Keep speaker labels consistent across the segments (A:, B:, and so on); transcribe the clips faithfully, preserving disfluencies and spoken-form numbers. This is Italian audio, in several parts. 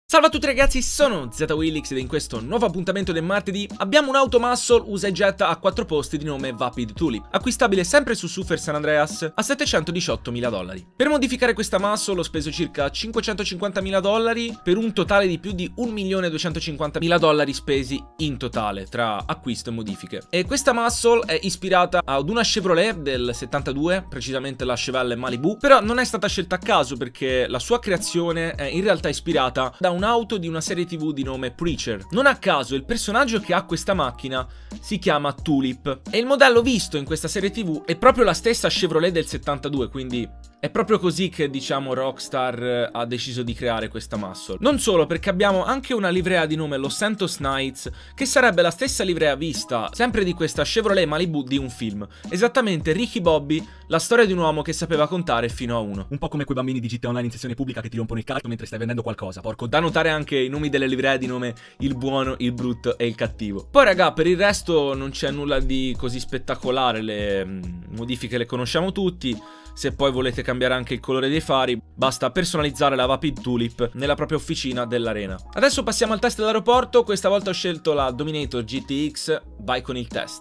A: Salve a tutti ragazzi, sono ZWillix ed in questo nuovo appuntamento del martedì abbiamo un'auto muscle usa e getta a quattro posti di nome Vapid Tulip, acquistabile sempre su Super San Andreas a settecentodiciottomila dollari. Per modificare questa muscle ho speso circa cinquecentocinquantamila dollari per un totale di più di un milione duecentocinquantamila dollari spesi in totale tra acquisto e modifiche. E questa muscle è ispirata ad una Chevrolet del settantadue, precisamente la Chevelle Malibu, però non è stata scelta a caso perché la sua creazione è in realtà ispirata da un'auto di una serie tv di nome Preacher. Non a caso il personaggio che ha questa macchina si chiama Tulip e il modello visto in questa serie tv è proprio la stessa Chevrolet del settantadue, quindi è proprio così che, diciamo, Rockstar ha deciso di creare questa muscle. Non solo, perché abbiamo anche una livrea di nome Los Santos Knights, che sarebbe la stessa livrea vista sempre di questa Chevrolet Malibu di un film, esattamente Ricky Bobby, la storia di un uomo che sapeva contare fino a uno.
B: Un po' come quei bambini di G T A Online in sessione pubblica che ti rompono il cazzo mentre stai vendendo qualcosa, porco.
A: Da notare anche i nomi delle livree di nome il buono, il brutto e il cattivo. Poi raga, per il resto non c'è nulla di così spettacolare, le mh, modifiche le conosciamo tutti. Se poi volete cambiare anche il colore dei fari, basta personalizzare la Vapid Tulip nella propria officina dell'arena. Adesso passiamo al test dell'aeroporto. Questa volta ho scelto la Dominator G T X. Vai con il test.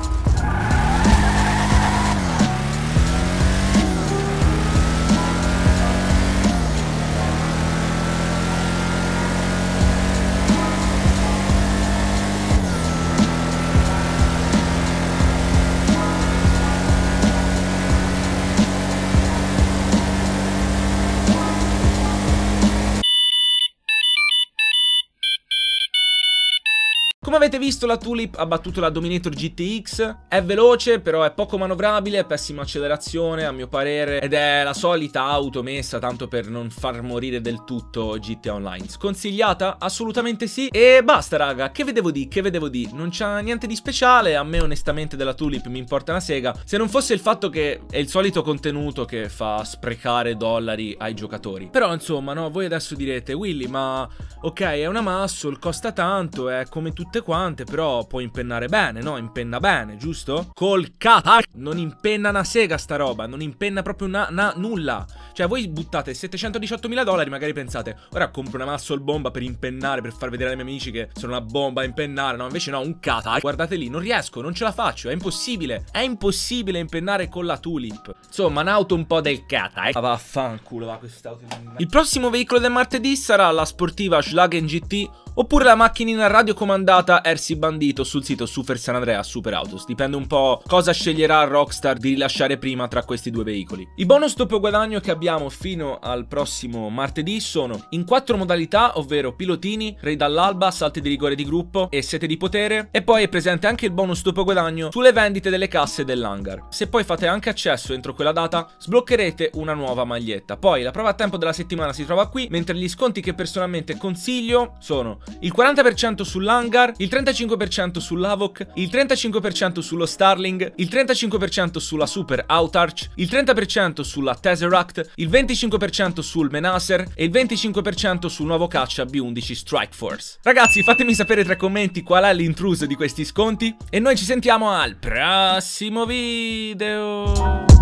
A: Come avete visto, la Tulip ha battuto la Dominator G T X, è veloce però è poco manovrabile, pessima accelerazione a mio parere ed è la solita auto messa tanto per non far morire del tutto G T A Online. Sconsigliata? Assolutamente sì. E basta raga, che vedevo di, che vedevo di, non c'ha niente di speciale, a me onestamente della Tulip mi importa una sega, se non fosse il fatto che è il solito contenuto che fa sprecare dollari ai giocatori. Però insomma no, voi adesso direte Willy ma ok è una muscle, costa tanto, è come tutte quante, però può impennare bene, no? Impenna bene, giusto? Col cata non impenna una sega sta roba, non impenna proprio una, una nulla. Cioè voi buttate settecentodiciottomila dollari, magari pensate ora compro una muscle bomba per impennare, per far vedere ai miei amici che sono una bomba a impennare, no? Invece no, un cata, guardate lì, non riesco, non ce la faccio, è impossibile, è impossibile impennare con la Tulip. Insomma, un'auto un po' del cata, eh. Ah, vaffanculo, va quest'auto. Il prossimo veicolo del martedì sarà la sportiva Schlagen G T oppure la macchinina radiocomandata R C Bandito sul sito Super San Andreas Super Autos. Dipende un po' cosa sceglierà Rockstar di rilasciare prima tra questi due veicoli. I bonus doppio guadagno che abbiamo fino al prossimo martedì sono in quattro modalità, ovvero pilotini, raid all'alba, salti di rigore di gruppo e sete di potere, e poi è presente anche il bonus doppio guadagno sulle vendite delle casse dell'hangar. Se poi fate anche accesso entro quella data sbloccherete una nuova maglietta. Poi la prova a tempo della settimana si trova qui, mentre gli sconti che personalmente consiglio sono il quaranta per cento sull'hangar, il trentacinque per cento sull'Havoc, il trentacinque per cento sullo Starling, il trentacinque per cento sulla Super Autarch, il trenta per cento sulla Tesseract, il venticinque per cento sul Menacer e il venticinque per cento sul nuovo caccia B undici Strike Force. Ragazzi, fatemi sapere tra i commenti qual è l'intruso di questi sconti e noi ci sentiamo al prossimo video.